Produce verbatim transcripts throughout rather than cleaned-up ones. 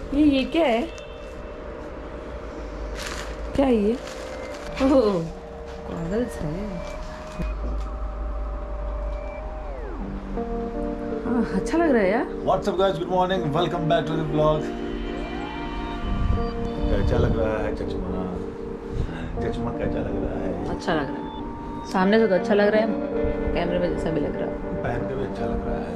ये ये क्या है? क्या है ये? ओह गॉगल्स है। हाँ अच्छा लग रहा है यार। What's up guys? Good morning. Welcome back to the vlog. कैसा लग रहा है चचमा? चचमा कैसा लग रहा है? अच्छा लग रहा है। सामने से तो अच्छा लग रहा है, कैमरे में जैसा भी लग रहा है। पहन के भी अच्छा लग रहा है।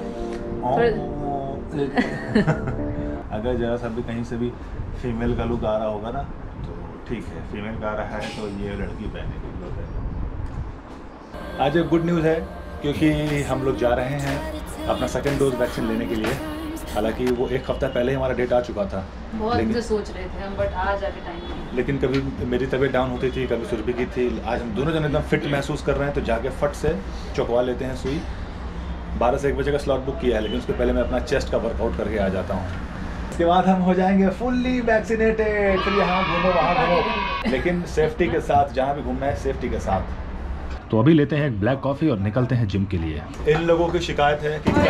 अगर जरा सा भी कहीं से भी फीमेल का लुक आ रहा होगा ना तो ठीक है, फीमेल का आ रहा है तो ये लड़की पहनेगी लुक है। आज एक गुड न्यूज़ है क्योंकि हम लोग जा रहे हैं अपना सेकेंड डोज वैक्सीन लेने के लिए। हालांकि वो एक हफ्ता पहले ही हमारा डेट आ चुका था। बहुत दिन से सोच रहे थे हम, बट आज आके टाइम नहीं। लेकिन कभी मेरी तबीयत डाउन होती थी, कभी सुरभि की थी। आज हम दोनों जन एकदम फिट महसूस कर रहे हैं तो जाके फट से चौकवा लेते हैं सुई। बारह से एक बजे का स्लॉट बुक किया है, लेकिन उसके पहले मैं अपना चेस्ट का वर्कआउट करके आ जाता हूँ। इसके बाद हम हो जाएंगे फुल्ली वैक्सीनेटेड। फिर यहाँ घूमो वहाँ घूमो, लेकिन सेफ्टी के साथ। जहाँ भी घूमना है सेफ्टी के साथ। तो अभी लेते हैं एक ब्लैक कॉफ़ी और निकलते हैं जिम के लिए। इन लोगों की शिकायत है कि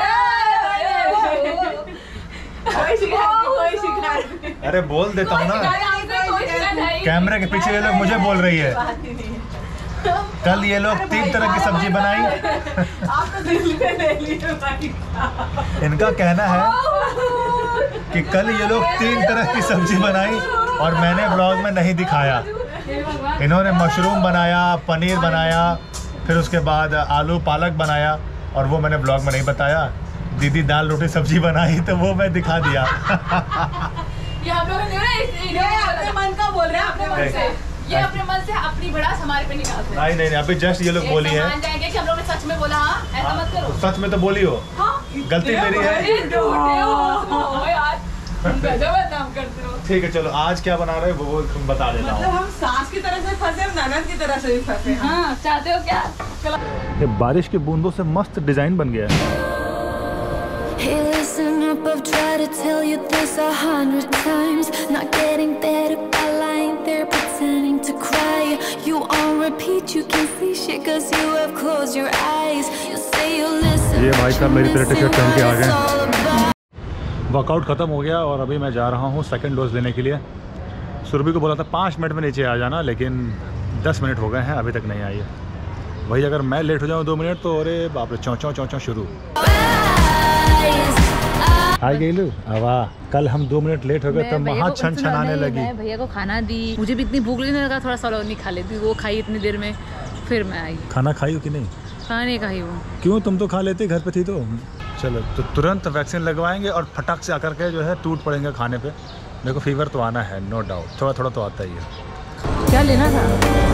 अरे बोल देता हूँ ना, कैमरे के पीछे ये लोग मुझे बोल रही है। कल ये लोग तीन तरह की सब्जी बनाई। इनका कहना है कि कल ये लोग तीन तरह की सब्जी बनाई और मैंने ब्लॉग में नहीं दिखाया। इन्होंने मशरूम बनाया, पनीर बनाया, फिर उसके बाद आलू पालक बनाया और वो मैंने ब्लॉग में नहीं बताया। दीदी दाल रोटी सब्जी बनाई तो वो मैं दिखा दिया। ये हम लोग अपने मन का बोल रहे हैं, अपने मन से। ये अपने मन से अपनी भड़ास हमारे पे निकालते हैं। नहीं नहीं नहीं, अभी जस्ट ये लोग बोली है। मान जाएंगे कि हम लोग ने सच में बोला। हाँ ऐसा मत करो। सच में तो बोली हो। हाँ? गलती मेरी है। ठीक है चलो, आज क्या बना रहे हो वो तुम बता देना। मतलब हम सास की तरह से फंसे, ननद की तरह से भी फंसे। हाँ चाहते हो क्या? ये बारिश की बूंदों से मस्त डिजाइन बन गया है। Hey, listen up, I've tried to tell you this a hundred times. Not getting better by lying there pretending to cry. You on repeat, you can see shit cause you have closed your eyes. You say you'll listen. ये भाई साहब मेरी तरह T-shirt पहन के आ गए। Workout ख़त्म हो गया और अभी मैं जा रहा हूँ सेकंड डोज लेने के लिए। सुरभि को बोला था पाँच मिनट में नीचे आ जाना, लेकिन दस मिनट हो गए हैं अभी तक नहीं आई है। वही अगर मैं लेट हो जाऊँ दो मिनट तो अरे बाप रे, चौं चौं चौं चौं शुरू। आ गई लू वाह। कल हम दो मिनट लेट हो गए तो वहाँ छन छनाने लगी। मैं भैया को खाना दी, मुझे भी इतनी भूख लगी, मैंने कहा थोड़ा सलोनी खा लेती। वो खाई इतनी देर में, फिर मैं आई। खाना खाई हो कि नहीं? खाना नहीं खाई वो। क्यों, तुम तो खा लेते घर पे थी तो। चलो तो तुरंत वैक्सीन लगवाएंगे और फटाक से आकर के जो है टूट पड़ेंगे खाने पे। मेरे को फीवर तो आना है नो डाउट, थोड़ा थोड़ा तो आता ही है। क्या लेना था?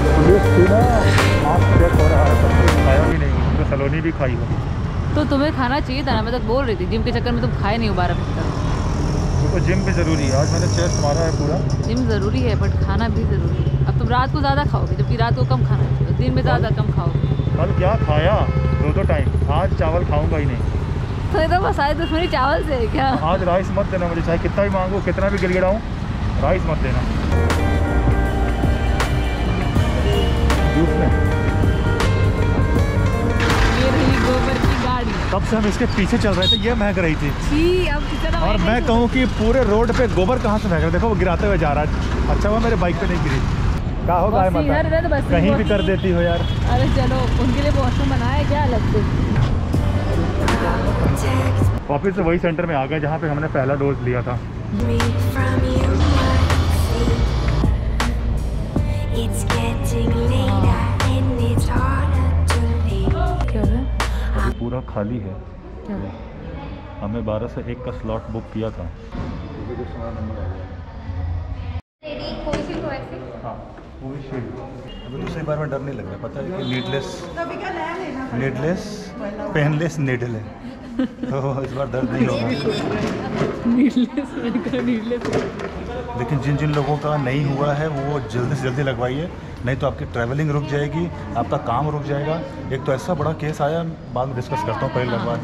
खाया भी नहीं तो सलोनी भी खाई हो तो तुम्हें खाना चाहिए था ना, मैं तो बोल रही थी। जिम के चक्कर में तुम खाए नहीं हो बारह बजे तक। तो जिम भी ज़रूरी है, आज मैंने चेस्ट मारा है पूरा। जिम ज़रूरी है बट खाना भी ज़रूरी है। अब तुम रात को ज़्यादा खाओगे, जबकि रात को कम खाना चाहिए, दिन में ज़्यादा कम खाओगे। कल क्या खाया? दो दो टाइम। आज चावल खाऊंगा ही नहीं। तो एकदम बसाए दुश्मनी चावल से क्या? आज राइस मत देना मुझे, चाहे कितना भी मांगो, कितना भी गिड़गिड़ाऊं, राइस मत देना। ये रही गोबर की गाड़ी। तब से हम इसके पीछे चल रहे थे, ये महक रही थी। छी, अब और मैं कहूँ कि पूरे रोड पे गोबर कहाँ से महक रहा है? देखो वो गिराते हुए जा रहा है। अच्छा हुआ मेरे बाइक पे नहीं गिरी। क्या होगा कहीं भी कर देती हो यार। अरे चलो, उनके लिए वॉशरूम बनाया क्या अलग से। वापिस से वही सेंटर में आ गए जहाँ पे हमने पहला डोज लिया था। अभी पूरा खाली है। हमें बारह से एक का स्लॉट बुक किया था। हाँ, अभी दूसरी बार में डर नहीं लग रहा, पता है कि नीडलेस नीडलेस पेनलेस नीडल है तो इस बार दर्द नहीं होगा। लेकिन जिन जिन लोगों का नहीं हुआ है वो जल्दी से जल्दी लगवाइए, नहीं तो आपकी ट्रैवलिंग रुक जाएगी, आपका काम रुक जाएगा। एक तो ऐसा बड़ा केस आया, बाद में डिस्कस करता हूँ, पहले लगवा दूँ।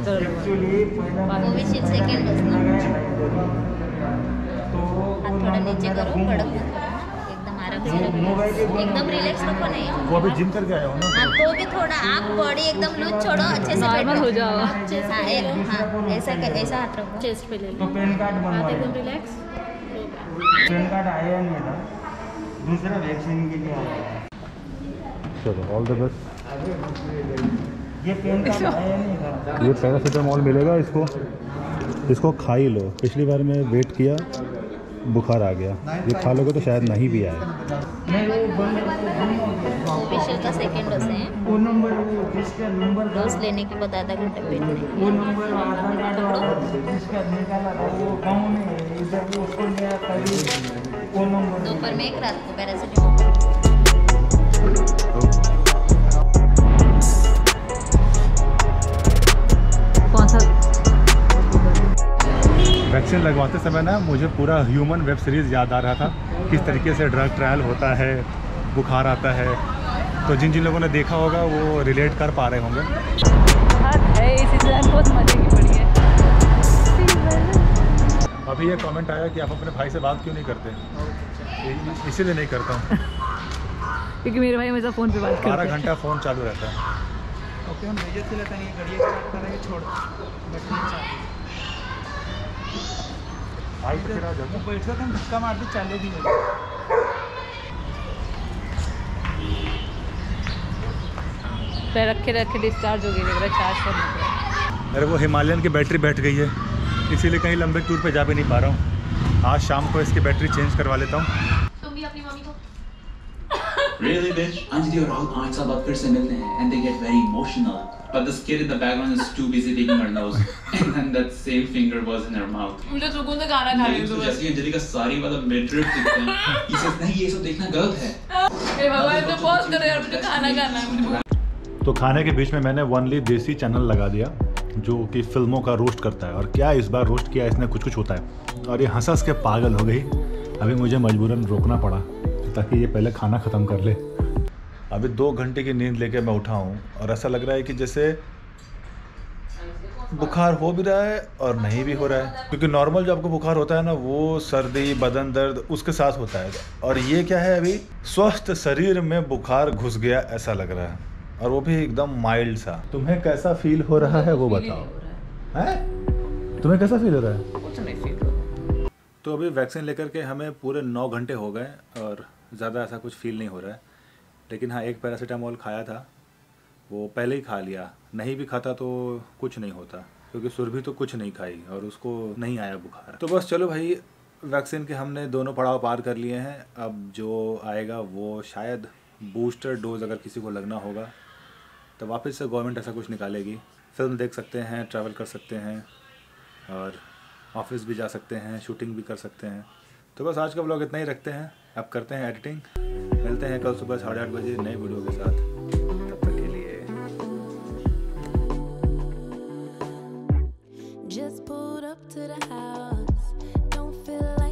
थोड़ा नीचे करो, कड़क एकदम आराम से रखो, एकदम रिलैक्स रखो। नहीं वो अभी जिम करके आया हो ना, आपको भी थोड़ा आप बॉडी एकदम लूज छोड़ो, अच्छे से नॉर्मल हो जाओ। हाँ, एक हाँ ऐसा ऐसा हाथ रखो, चेस्ट पे ले लो, हाथ एकदम रिलैक्स। पैन कार्ड आया नहीं था, दूसरा वैक्सीन के लिए आया। चलो ऑल द बेस्ट। ये पैन कार्ड आया नहीं था। ये पैरासीटामोल मिलेगा, इसको इसको खा ही लो। पिछली बार मैं वेट किया, बुखार आ गया। ये खा लोगे तो शायद नहीं भी आए। स्पेशल का सेकेंड डोज है। वो नंबर जिसका नंबर डोज लेने के बाद आधा घंटा वेट करें। वो नंबर आधार कार्ड वाला जिसका निकाला था वो गाँव में इधर उसको लिया कभी वो नंबर। दोपहर में एक, रात को पैरासीटामोल। कौन सा? वैक्सीन लगवाते समय ना मुझे पूरा ह्यूमन वेब सीरीज़ याद आ रहा था, किस तरीके से ड्रग ट्रायल होता है, बुखार आता है। तो जिन जिन लोगों ने देखा होगा वो रिलेट कर पा रहे होंगे। है इसी तरह बहुत मजे की पड़ी है। अभी ये कमेंट आया कि आप अपने भाई से बात क्यों नहीं करते? इ- इसीलिए नहीं करता हूँ, क्योंकि मेरे भाई हमेशा फ़ोन पे बात करते बारह हैं। घंटा फ़ोन चालू रहता है। ओके हम भेजे थे लेकिन ये गाड़ी स्टार्ट करेंगे छोड़ बैठने चाहिए। आई तो फिर आ जाओ। वो बैठ हम धक्का मार के चालू भी नहीं। पैर रखे रखे डिस्चार्ज हो गई, लग रहा है चार्ज करना पड़ा। अरे वो हिमालयन की बैटरी बैठ गई है, इसीलिए कहीं लंबे टूर पे जा भी नहीं पा रहा हूँ। आज शाम को इसकी बैटरी चेंज करवा लेता हूँ। तुम भी अपनी मम्मी को Really, bitch? Anjali और राहुल पाँच साल बाद फिर से मिलते हैं and they get very emotional. But this kid in the background is too busy taking her nose and then that same finger was in her mouth. मुझे सुकून से खाना खा रही हूँ तो सुबह। जैसे अंजलि का सारी मतलब midriff दिखते हैं, ये सब नहीं, ये सब देखना गलत है। हे भगवान तो पॉज करो यार, मुझे खाना खाना है मुझे। तो खाने के बीच में मैंने वनली देसी चैनल लगा दिया जो कि फिल्मों का रोस्ट करता है। और क्या इस बार रोस्ट किया, इसने कुछ कुछ होता है। और ये हंस हंस के पागल हो गई। अभी मुझे मजबूरन रोकना पड़ा ताकि ये पहले खाना ख़त्म कर ले। अभी दो घंटे की नींद लेके मैं उठा हूँ और ऐसा लग रहा है कि जैसे बुखार हो भी रहा है और नहीं भी हो रहा है। क्योंकि नॉर्मल जो आपको बुखार होता है ना, वो सर्दी, बदन दर्द उसके साथ होता है। और ये क्या है, अभी स्वस्थ शरीर में बुखार घुस गया ऐसा लग रहा है, और वो भी एकदम माइल्ड सा। तुम्हें कैसा फील हो रहा है वो बताओ। हैं? तुम्हें कैसा फील हो रहा है? कुछ नहीं फील हो रहा है। तो अभी वैक्सीन लेकर के हमें पूरे नौ घंटे हो गए और ज़्यादा ऐसा कुछ फील नहीं हो रहा है। लेकिन हाँ, एक पैरासीटामोल खाया था, वो पहले ही खा लिया। नहीं भी खाता तो कुछ नहीं होता, क्योंकि सुरभि तो कुछ नहीं खाई और उसको नहीं आया बुखार। तो बस चलो भाई, वैक्सीन के हमने दोनों पड़ाव पार कर लिए हैं। अब जो आएगा वो शायद बूस्टर डोज अगर किसी को लगना होगा तो वापस से गवर्नमेंट ऐसा कुछ निकालेगी। फिल्म देख सकते हैं, ट्रैवल कर सकते हैं और ऑफिस भी जा सकते हैं, शूटिंग भी कर सकते हैं। तो बस आज का व्लॉग इतना ही रखते हैं, अब करते हैं एडिटिंग। मिलते हैं कल सुबह साढ़े आठ बजे नए वीडियो के साथ। तब तक के लिए Just pulled up to the house. Don't feel like